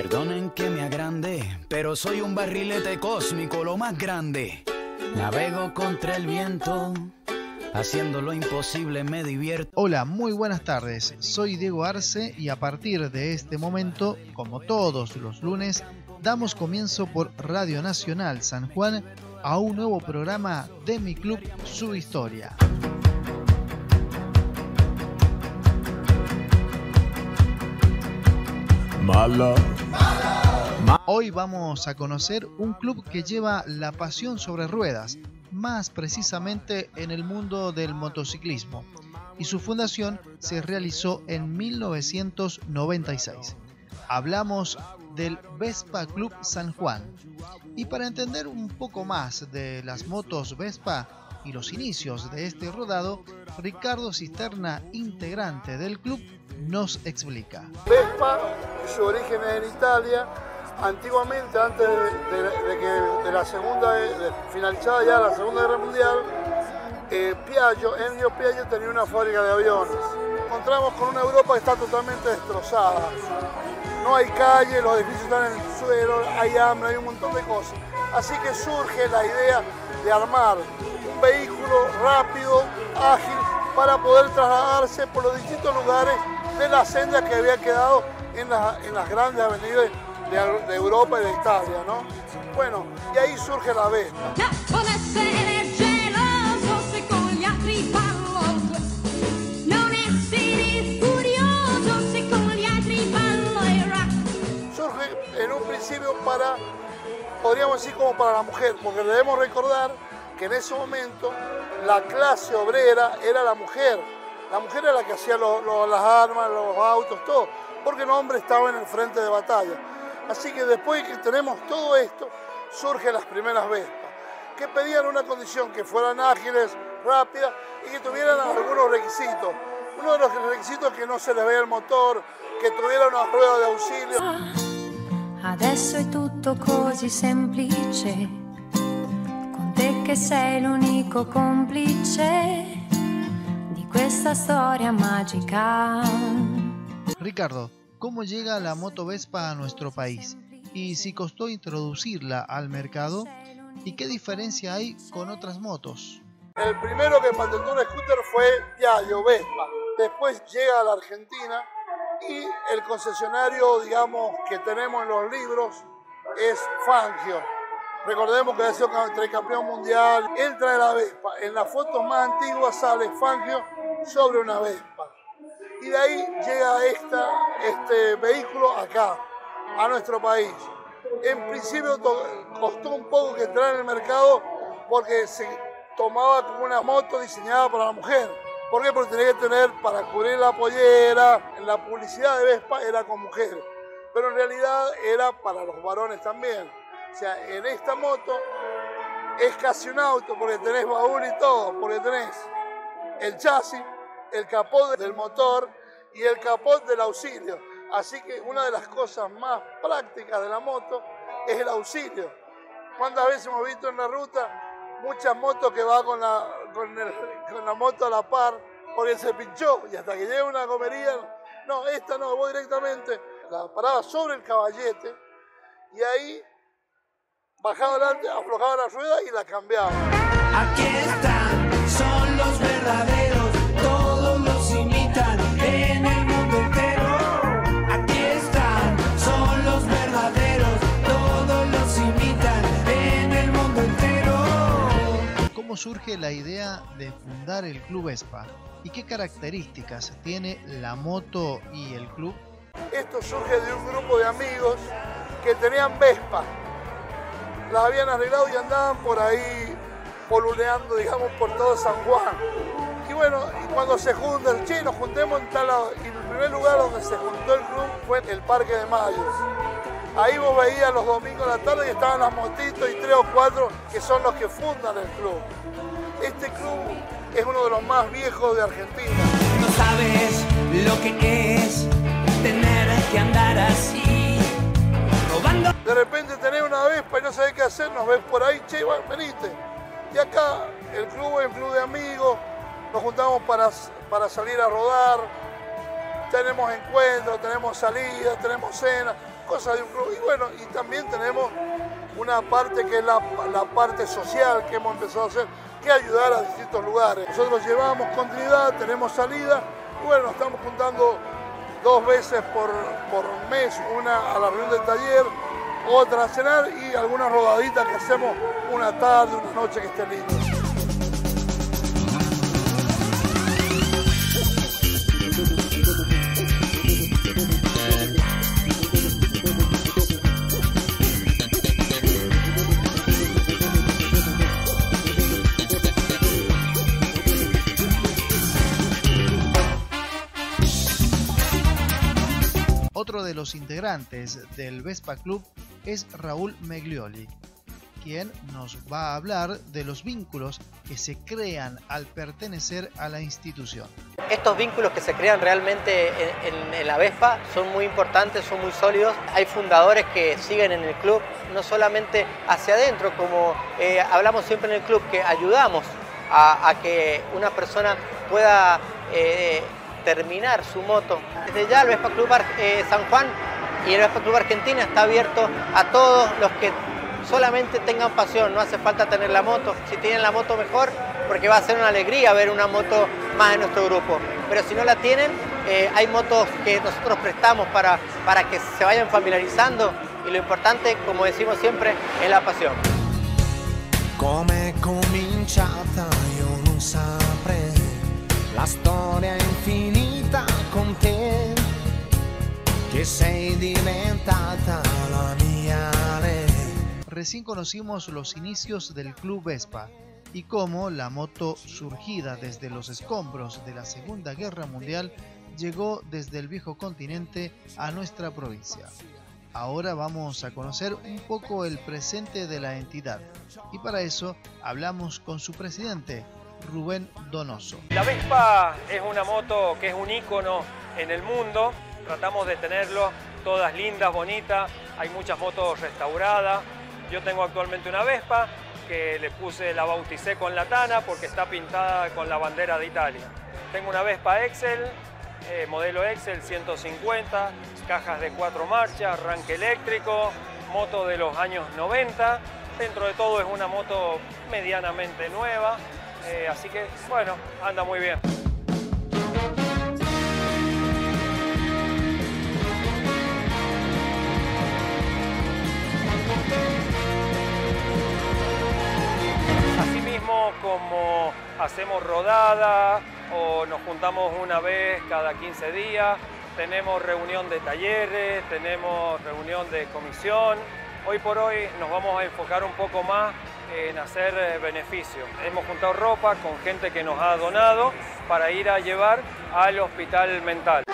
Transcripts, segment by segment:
Perdonen que me agrande, pero soy un barrilete cósmico, lo más grande. Navego contra el viento, haciendo lo imposible me divierto. Hola, muy buenas tardes. Soy Diego Arce y a partir de este momento, como todos los lunes, damos comienzo por Radio Nacional San Juan a un nuevo programa de mi club Su Historia. Hoy vamos a conocer un club que lleva la pasión sobre ruedas, más precisamente en el mundo del motociclismo, y su fundación se realizó en 1996. Hablamos del Vespa Club San Juan. Y para entender un poco más de las motos Vespa y los inicios de este rodado, Ricardo Cisterna, integrante del club, nos explica. Vespa, su origen es en Italia. Antiguamente, antes de la segunda, finalizada ya la Segunda Guerra Mundial, Ennio Piaggio tenía una fábrica de aviones. Encontramos con una Europa que está totalmente destrozada. No hay calle, los edificios están en el suelo, hay hambre, hay un montón de cosas. Así que surge la idea de armar un vehículo rápido, ágil, para poder trasladarse por los distintos lugares de la senda que había quedado en las grandes avenidas de Europa y de Italia, ¿no? Bueno, y ahí surge la Vespa. Surge en un principio podríamos decir como para la mujer, porque debemos recordar que en ese momento la clase obrera era la mujer. La mujer era la que hacía las armas, los autos, todo, porque el hombre estaba en el frente de batalla. Así que después que tenemos todo esto, surgen las primeras Vespas, que pedían una condición, que fueran ágiles, rápidas y que tuvieran algunos requisitos. Uno de los requisitos es que no se les vea el motor, que tuviera una rueda de auxilio. Adesso è tutto così semplice, con te che sei l'unico complice di questa storia magica. Ricardo, ¿cómo llega la moto Vespa a nuestro país? ¿Y si costó introducirla al mercado? ¿Y qué diferencia hay con otras motos? El primero que patentó un scooter fue Piaggio, Vespa. Después llega a la Argentina y el concesionario, digamos, que tenemos en los libros es Fangio. Recordemos que ha sido tricampeón mundial. Él trae la Vespa. En las fotos más antiguas sale Fangio sobre una Vespa. Y de ahí llega este vehículo acá, a nuestro país. En principio costó un poco que entrara en el mercado porque se tomaba como una moto diseñada para la mujer. ¿Por qué? Porque tenía que tener para cubrir la pollera, en la publicidad de Vespa era con mujer, pero en realidad era para los varones también. O sea, en esta moto es casi un auto porque tenés baúl y todo, porque tenés el chasis, el capot del motor y el capot del auxilio. Así que una de las cosas más prácticas de la moto es el auxilio. ¿Cuántas veces hemos visto en la ruta muchas motos que va con la moto a la par porque se pinchó y hasta que llega una comería? No, esta no, voy directamente, la paraba sobre el caballete y ahí bajaba adelante, aflojaba la rueda y la cambiaba. Aquí están, son los verdaderos, todos los imitan en el mundo entero. Aquí están, son los verdaderos, todos los imitan en el mundo entero. ¿Cómo surge la idea de fundar el Club Vespa? ¿Y qué características tiene la moto y el club? Esto surge de un grupo de amigos que tenían Vespa. Las habían arreglado y andaban por ahí poluleando, digamos, por todo San Juan. Y bueno, y cuando se juntan, che, nos juntemos en tal lado. Y el primer lugar donde se juntó el club fue el Parque de Mayo. Ahí vos veías los domingos a la tarde que estaban las motitos y 3 o 4 que son los que fundan el club. Este club es uno de los más viejos de Argentina. No sabes lo que es tener que andar así, robando. De repente tenés una Vespa y no sabés qué hacer, nos ves por ahí, che, bueno, venite. Y acá el club es un club de amigos, nos juntamos para salir a rodar, tenemos encuentros, tenemos salidas, tenemos cenas. cosas de un club. Y bueno, y también tenemos una parte que es la parte social que hemos empezado a hacer, que es ayudar a distintos lugares. Nosotros llevamos continuidad, tenemos salida, y bueno, estamos juntando 2 veces por mes, una a la reunión del taller, otra a cenar y algunas rodaditas que hacemos una tarde, una noche que esté lindo. Otro de los integrantes del Vespa Club es Raúl Meglioli, quien nos va a hablar de los vínculos que se crean al pertenecer a la institución. Estos vínculos que se crean realmente en la Vespa son muy importantes, son muy sólidos. Hay fundadores que siguen en el club, no solamente hacia adentro, como hablamos siempre en el club, que ayudamos a que una persona pueda terminar su moto. Desde ya el Vespa Club San Juan y el Vespa Club Argentina está abierto a todos los que solamente tengan pasión, no hace falta tener la moto. Si tienen la moto mejor, porque va a ser una alegría ver una moto más en nuestro grupo. Pero si no la tienen, hay motos que nosotros prestamos para que se vayan familiarizando, y lo importante, como decimos siempre, es la pasión. Come cominciata io non saprei la storia infinita con te, che sei diventata la mia lei. Recién conocimos los inicios del Club Vespa y cómo la moto, surgida desde los escombros de la Segunda Guerra Mundial, llegó desde el viejo continente a nuestra provincia. Ahora vamos a conocer un poco el presente de la entidad, y para eso hablamos con su presidente, Rubén Donoso. La Vespa es una moto que es un ícono en el mundo. Tratamos de tenerlo todas lindas, bonitas. Hay muchas motos restauradas. Yo tengo actualmente una Vespa que la bauticé con la Tana porque está pintada con la bandera de Italia. Tengo una Vespa Excel, modelo Excel 150, cajas de 4 marchas, arranque eléctrico, moto de los años 90. Dentro de todo es una moto medianamente nueva. Así que, bueno, anda muy bien. Asimismo, como hacemos rodadas o nos juntamos una vez cada 15 días, tenemos reunión de talleres, tenemos reunión de comisión. Hoy por hoy nos vamos a enfocar un poco más en hacer beneficios. Hemos juntado ropa con gente que nos ha donado para ir a llevar al hospital mental.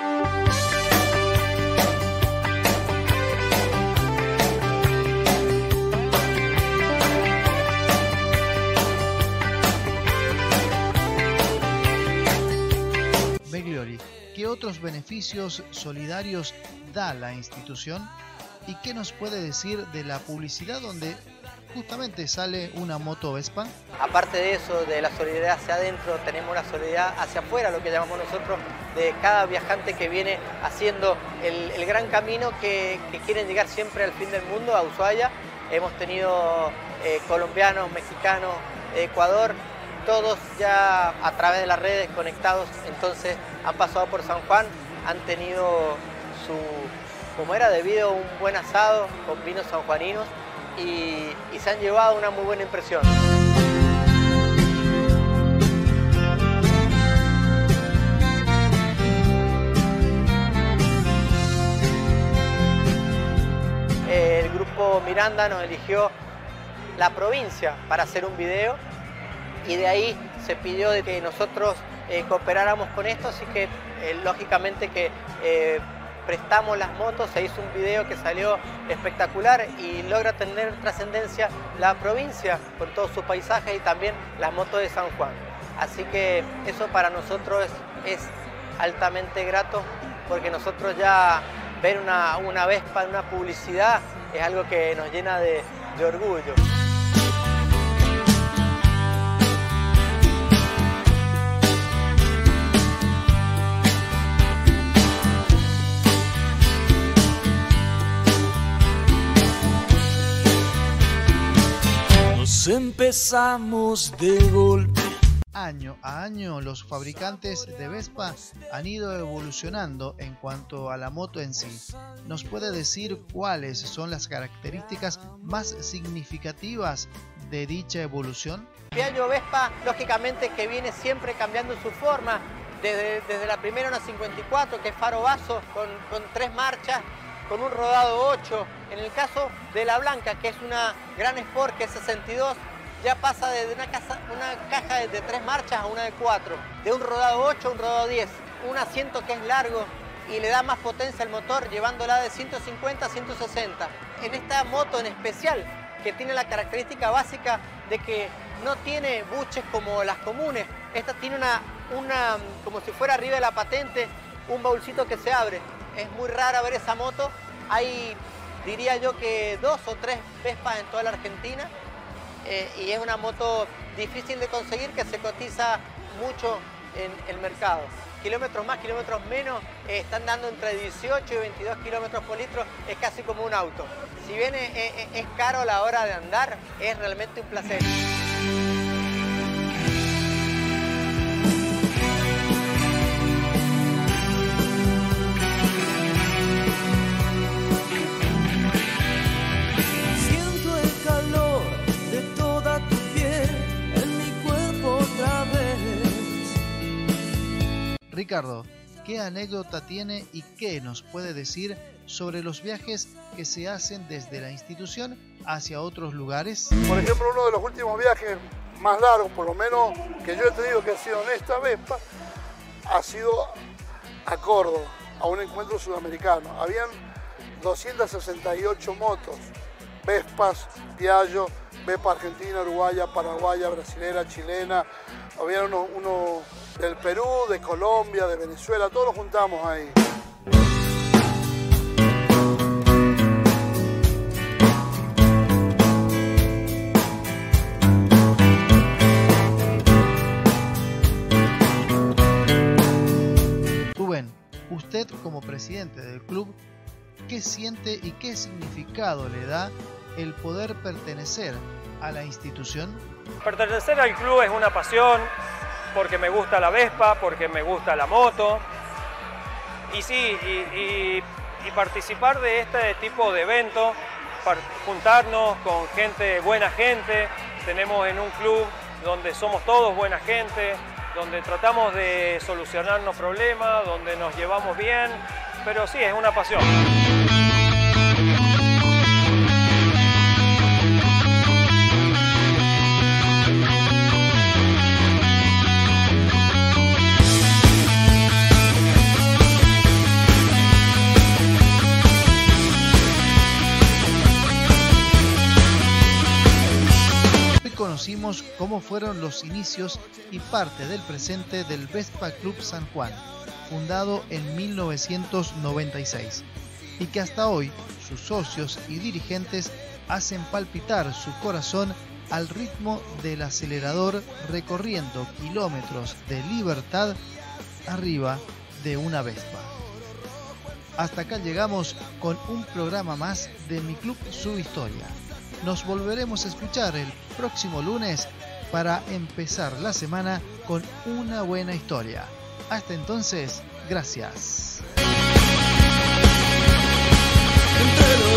Meglioli, ¿qué otros beneficios solidarios da la institución? ¿Y qué nos puede decir de la publicidad donde justamente sale una moto Vespa? Aparte de eso, de la solidaridad hacia adentro, tenemos la solidaridad hacia afuera, lo que llamamos nosotros, de cada viajante que viene haciendo el gran camino que quieren llegar siempre al fin del mundo, a Ushuaia. Hemos tenido colombianos, mexicanos, Ecuador, todos ya a través de las redes conectados, entonces han pasado por San Juan, han tenido como era debido, un buen asado con vinos sanjuaninos y se han llevado una muy buena impresión. El grupo Miranda nos eligió la provincia para hacer un video y de ahí se pidió de que nosotros cooperáramos con esto, así que lógicamente que prestamos las motos, se hizo un video que salió espectacular y logra tener trascendencia la provincia con todos sus paisajes y también las motos de San Juan. Así que eso para nosotros es altamente grato, porque nosotros ya ver una Vespa en una publicidad es algo que nos llena de orgullo. Nos empezamos de golpe. Año a año los fabricantes de Vespa han ido evolucionando en cuanto a la moto en sí. ¿Nos puede decir cuáles son las características más significativas de dicha evolución? Piaggio Vespa, lógicamente, que viene siempre cambiando su forma, desde la primera una 54, que es faro vaso, con 3 marchas, con un rodado 8. En el caso de la blanca, que es una Gran Sport, que es 62, ya pasa de una caja de 3 marchas a una de 4, de un rodado 8 a un rodado 10, un asiento que es largo y le da más potencia al motor, llevándola de 150 a 160. En esta moto en especial, que tiene la característica básica de que no tiene buches como las comunes, esta tiene como si fuera arriba de la patente, un baúlcito que se abre. Es muy rara ver esa moto. Hay, diría yo, que 2 o 3 Vespas en toda la Argentina, y es una moto difícil de conseguir, que se cotiza mucho en el mercado. Kilómetros más, kilómetros menos, están dando entre 18 y 22 kilómetros por litro, es casi como un auto. Si bien es caro a la hora de andar, es realmente un placer. Ricardo, ¿qué anécdota tiene y qué nos puede decir sobre los viajes que se hacen desde la institución hacia otros lugares? Por ejemplo, uno de los últimos viajes más largos, por lo menos que yo he tenido, que ha sido en esta Vespa, ha sido a Córdoba, a un encuentro sudamericano. Habían 268 motos, Vespas, Piaggio, Vespa argentina, uruguaya, paraguaya, brasilera, chilena. Había uno del Perú, de Colombia, de Venezuela, todos nos juntamos ahí. Rubén, usted como presidente del club, ¿qué siente y qué significado le da el poder pertenecer a la institución? Pertenecer al club es una pasión, porque me gusta la Vespa, porque me gusta la moto. Y sí, y participar de este tipo de eventos, juntarnos con gente, buena gente. Tenemos en un club donde somos todos buena gente, donde tratamos de solucionarnos problemas, donde nos llevamos bien, pero sí, es una pasión. Conocimos cómo fueron los inicios y parte del presente del Vespa Club San Juan, fundado en 1996, y que hasta hoy sus socios y dirigentes hacen palpitar su corazón al ritmo del acelerador, recorriendo kilómetros de libertad arriba de una Vespa. Hasta acá llegamos con un programa más de Mi Club Su Historia. Nos volveremos a escuchar el próximo lunes para empezar la semana con una buena historia. Hasta entonces, gracias. Entre